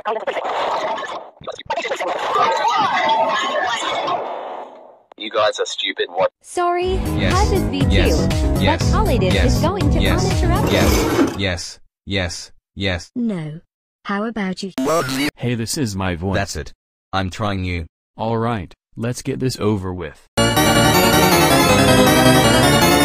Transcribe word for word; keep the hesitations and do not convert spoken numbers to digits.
You guys are stupid. What? Sorry, Yes. I've is V two, Yes. Yes. but all it is Yes. is going to Yes. uninterrupted. Yes. Yes. Yes. Yes. No. How about you? Hey, this is my voice. That's it. I'm trying you. Alright, let's get this over with.